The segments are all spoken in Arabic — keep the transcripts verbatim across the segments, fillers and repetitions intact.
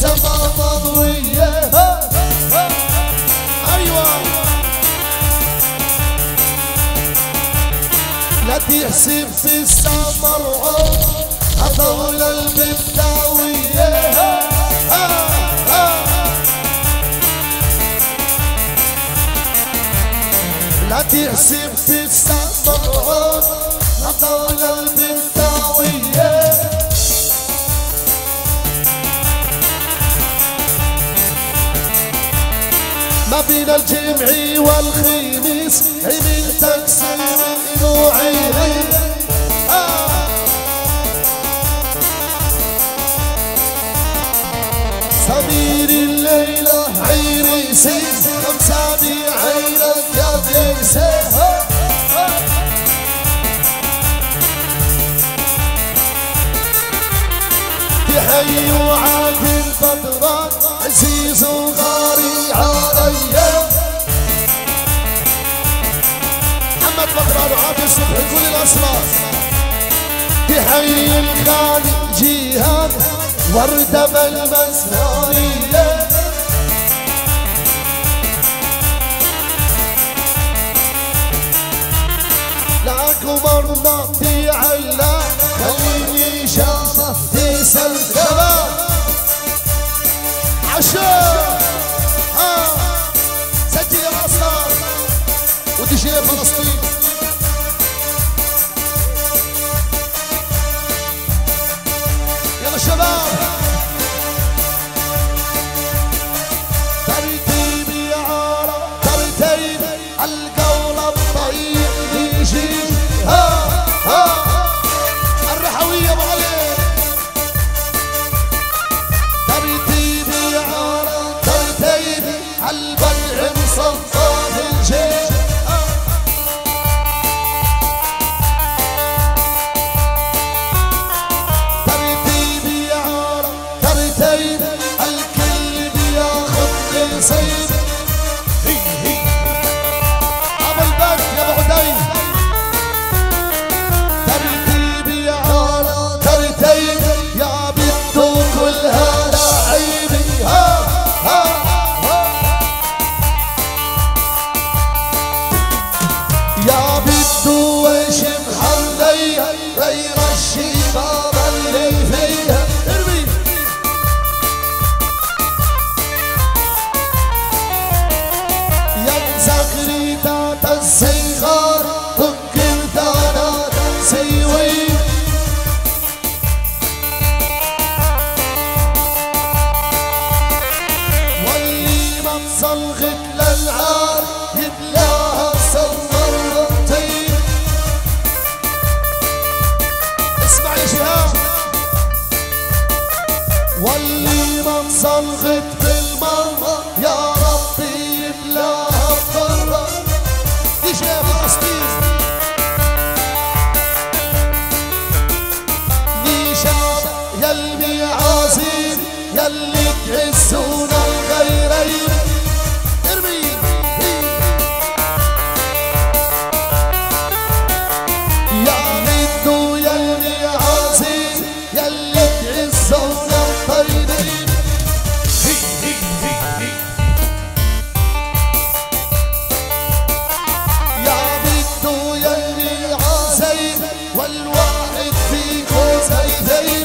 السما مضوية. أيوة لا تحسب في السما رعود هطول البداوية. لا تحسب في السما رعود هطول البداوية. ما بين الجمع والخميس عمل تقسيم نوعين. آه. سمير الليلة عريسي خمسة بعينك يا بيسي. تحيوا عادل بدران عزيز وغاري عليا. محمد بدران وعادل صبحي كل الأسرار. تحيي الخالي جيهان وردة بالمسرائية. لكم مرضى عيلا خليني شافة في سلسلة عشان ها سجل يا مصر وديجي فلسطين. يلا شباب ترتيبي عارة ترتيب القول الطيب يجي. ها ها الرحوية ابو علي ترتيبي عارة ترتيب البدع مصفى في الجيش. ترتيبي عارة ترتيب الكل بياخد نصيب. هي هي ابو البك يا ابو عدي. ترتيبي عارة ترتيب يا بدو كلها لعيبي. ها ها يا بدو وش محليها غير الشباب اللي فيها. ارمي يا زغريدات الصغار تنكر دارات سيوي. واللي ما تصلغت للعار يبلاها صور رطيب. اسمع يا شهاب. واللي ما تصلغت بالمرة يا ربي يبلاها برا. ديجي فلسطين نيشاب يلي عازير يلي تحسونا الغيرين. ارمي يا بدو يلي عازير يلي تحسونا الطيبين. يا بدو يلي عازير والواحد فيكو زيتين.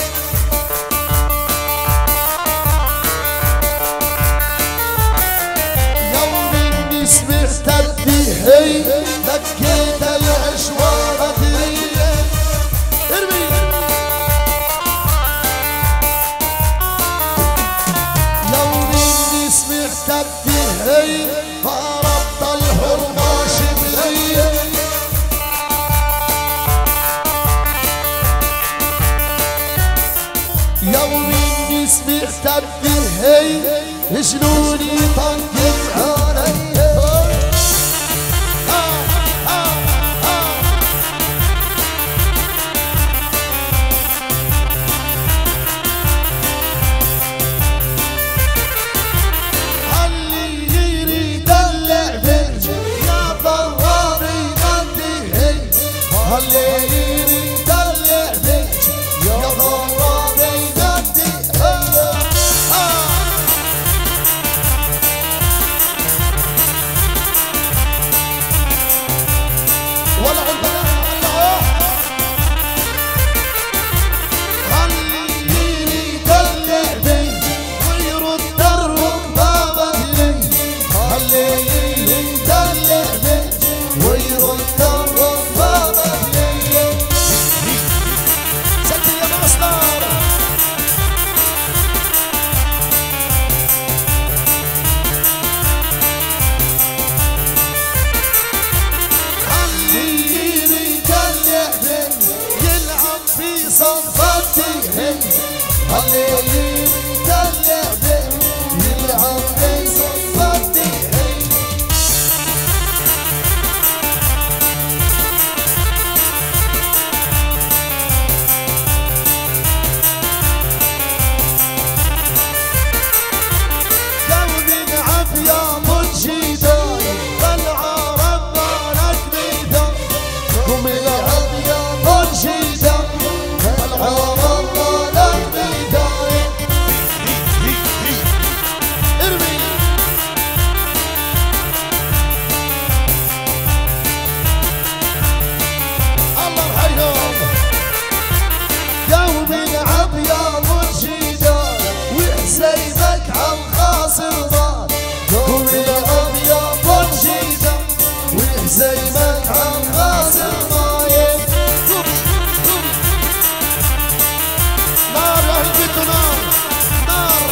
يوم اني سمعت الدهي لكيت العشوار دريه. ارمي يوم اني سمعت الدهي هربت الحرمة شبليه. يوم اني سمعت الدهي جنوني طنقت علي. اللي يريد اللعب يا ضراري منتهي. اللي يريد اللعب يا ضراري منتهي. خليه يدلع بيه يلعب بيه صفتي زينك عن غازل مايم نار يا هلبتو نار نار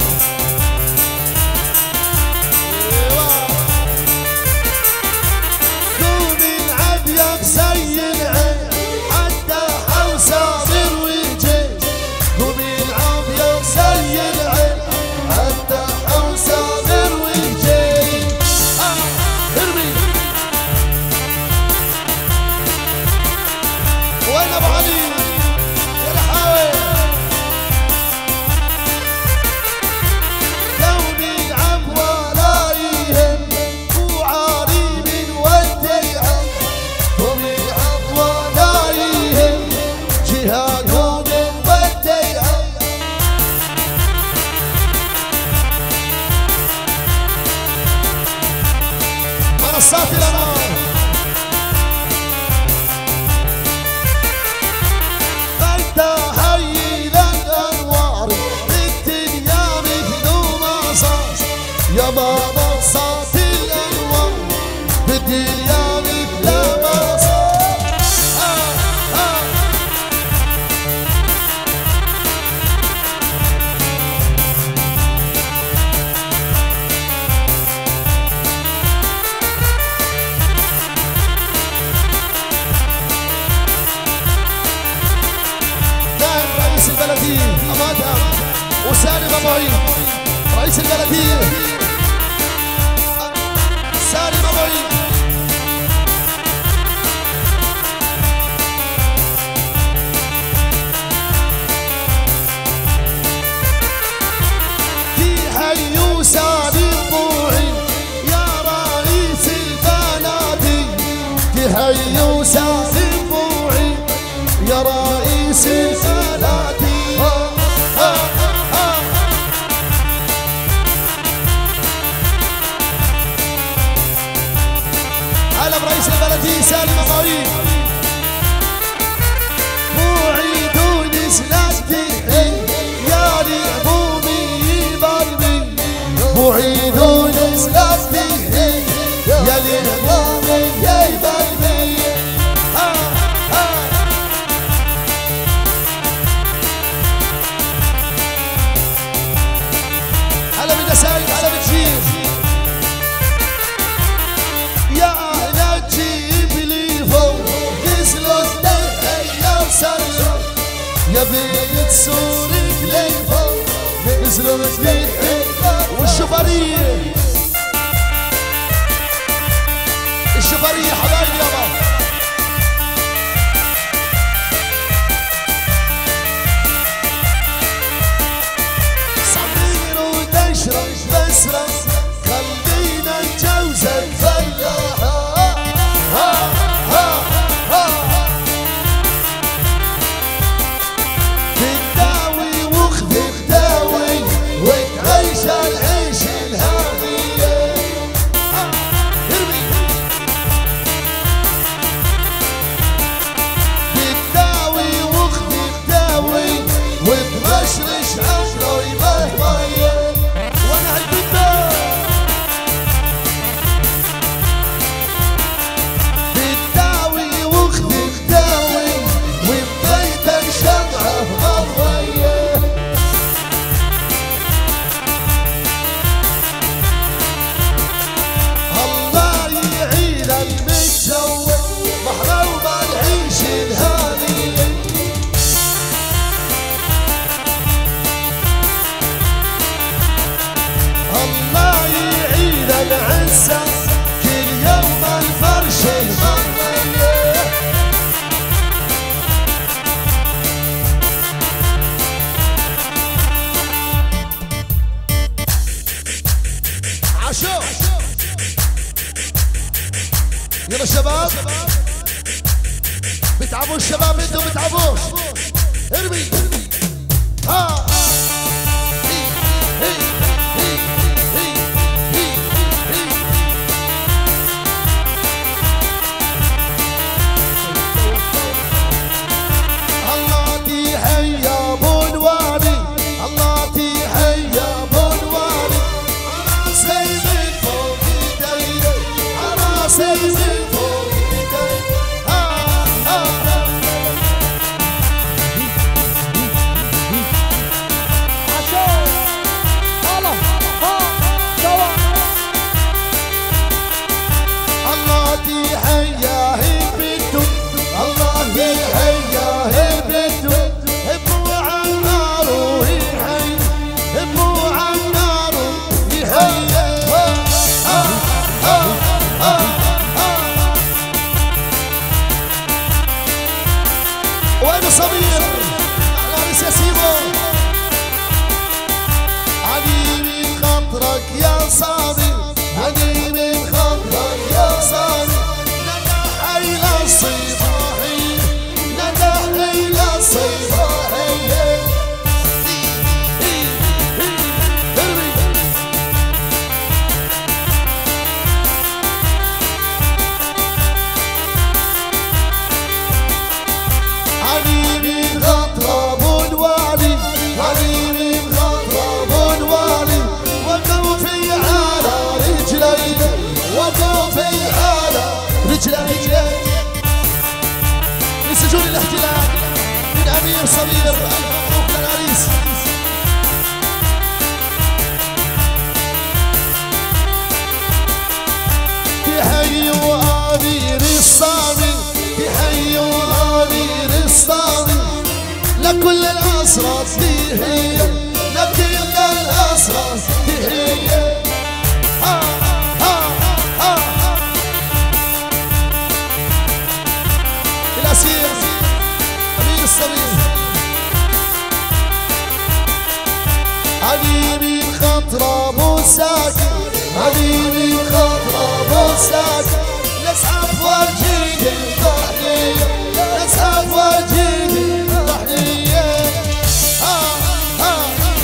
قومي العب يا زي العين حتى حوسه بالوجه قومي العب يا زي العين حتى حوسه بالوجه وين ابو علي الحاوي كوني العب ولا يهم وعاري من وديعه كوني العب ولا يهم جهاد من وديعه منصات الانوار يا بابا صوت الأنوار بدي اليوم بلا مصار دائم رئيس البلدية أمادة وسالم أبو عيد رئيس البلدية سالم أبو عيد في حي سالم أبو عيد يا رئيس البلدية في حي سالم أبو عيد يا رئيس البلدية علم رئيس البلدية سالم أبو عيد مو عيدون سلاتي يا لعبومي بربي مو عيدون سلاتي يا لعبومي يا بربي علم النسايب علم الجيل يا يا بيت سورك ليفو نزلوا مديحي والشبرية الشبرية حبايبي يابا صمير وتشرب بسرب خلينا نجوزك فلاحة الله يعين العزة كل يوم الفرش المرة. عاشو يلا شباب بتعبوا الشباب انتوا بتعبوش ارمي ها الله تحيا ابو الوالي الله تحيا ابو الوالي راسي من فوق ايدي راسي من فوق ايدي ها ها عشان الله ها سوا الله تحيا هبتو الله تحيا هبتو هبو عالنار ويحيي هبو عالنار ويحيي وين صبير عريس يا سيمو علي من خاطرك يا صابي علي من خاطرك يا صابي ندى إلى الصباحي ندى إلى الصباحي علي من خاطر ابو الوالي علي من خاطر ابو الوالي وقوفي على رجلي وقوفي على رجلي من سجون الاحتلال من امير صغير المبروك للعريس تحيوا امير الصامي تحيوا امير الصامي لكل الاسرى تحيه لكل الاسرى تحيه ها ها ها الاسير امير الصغير علي من خاطر ابو ساكن علي من خاطر ابو ساكن نسحب وجهي الضحيه نسحب وجهي الضحيه ها ها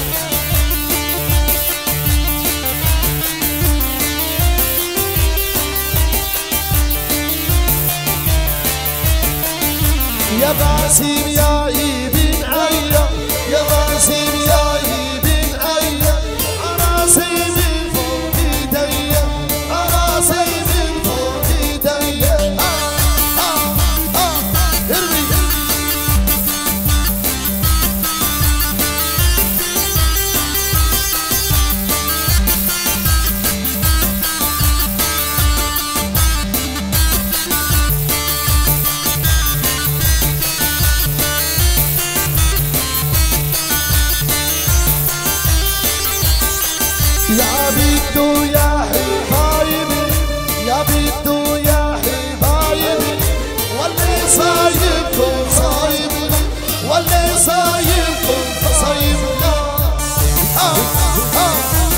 يا باسم يا ابن عيا يا باسم يا ابن عيا راسي من فوق ايدي راسي من فوق ايدي ها ها ها ارمي يا بيتو يا حبايبي يا بيتو يا حبايبي واللي صايبكم صايبنا واللي صايبكم صايبنا ها ها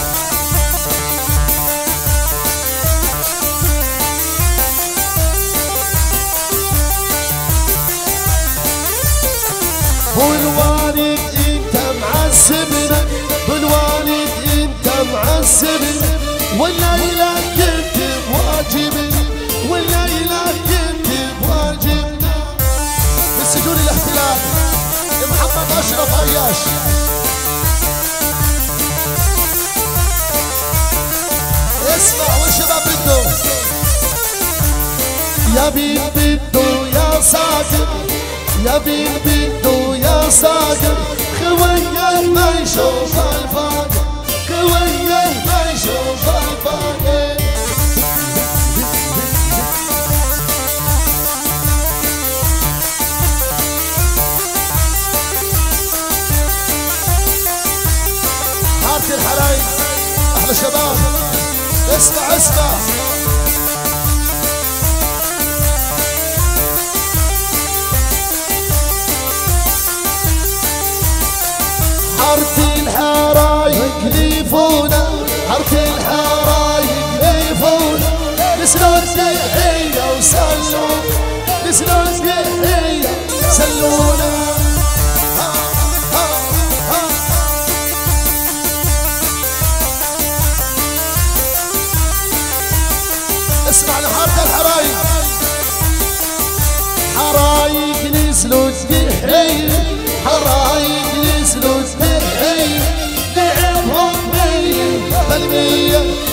والوالد انت معذبنا والوالد انت معذبنا والليلة كنت بواجبنا والليلة كنت بواجبنا من سجون الاحتلال محمد اشرف عياش اسمع والشباب بده يا بين بده يا صاقر يا بين بده يا صاقر خويه ما يشوف الفاقر خويه ما يشوف الفاقر حارة الحرايق يلا شباب اسمع اسمع حارة الحرايق ليفونا حارة الحرايق ليفونا نسلوا التحية وسلوا نسلوا التحية سلونا ها ها ها اسمع لحارة الحرايق حرايق نسلوا التحية حرايق نسلوا التحية نعمهم مية بالمية